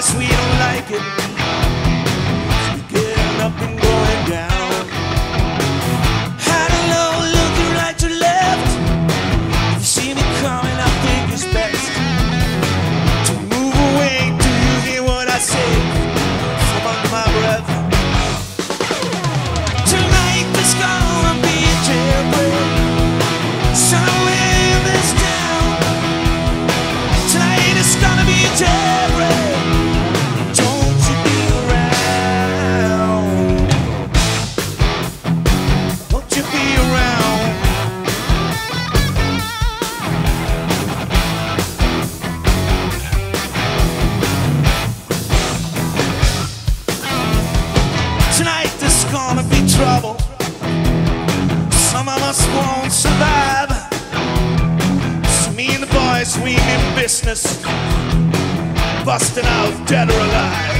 guess we don't like it. So we're getting up and going down. High to low, looking right to left. If you see me coming, I think it's best to move away. Do you hear what I say? From under my breath. Tonight there's gonna be a jailbreak somewhere in this town. Tonight it's gonna be a jailbreak. Don't you be around. Don't you be around. Tonight there's gonna be trouble. Some of us won't survive. So me and the boys, we in business, busting out dead or alive.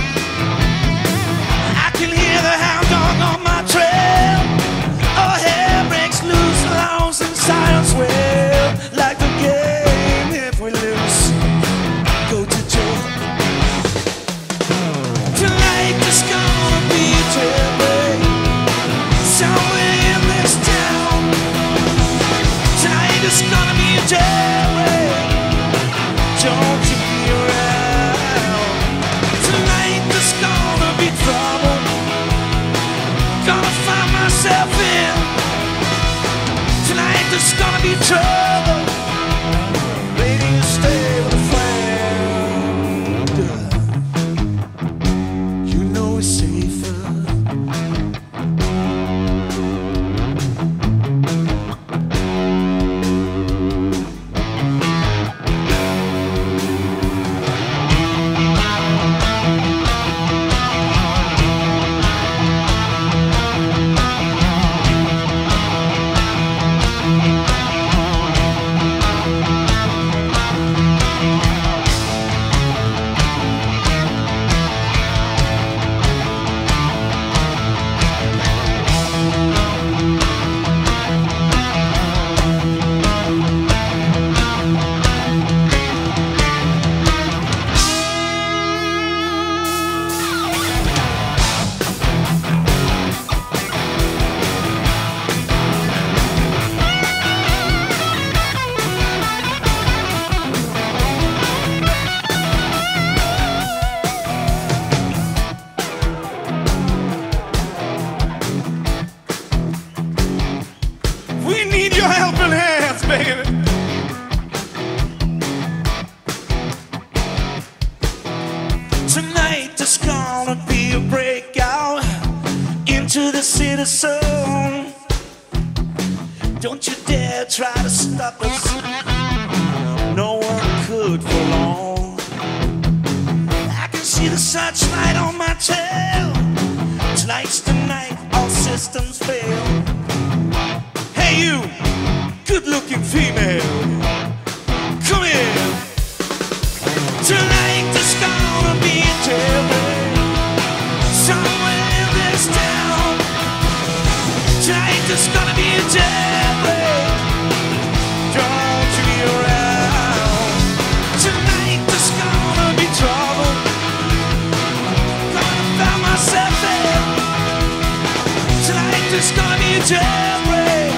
I can hear the hound dog on my trail. Oh, hair breaks loose, lungs and silence wail. Like the game, if we lose, go to jail. Tonight there's gonna be a jailbreak somewhere in this town. Tonight there's gonna be a jailbreak. Don't you be around. Tonight there's gonna be trouble. Gonna find myself in. Tonight there's gonna be trouble. Lady, you stay with a friend. You know it's safer. We need your helping hands, baby. Tonight there's gonna be a breakout into the city zone. Don't you dare try to stop us. No one could for long. I can see the searchlight on my tail. Tonight's the night all systems fail. Hey you, good-looking female, come here. Tonight there's gonna be a jailbreak somewhere in this town. Tonight there's gonna be a jailbreak. Don't you be around. Tonight there's gonna be trouble. Gonna find myself there. Tonight there's gonna be a jailbreak.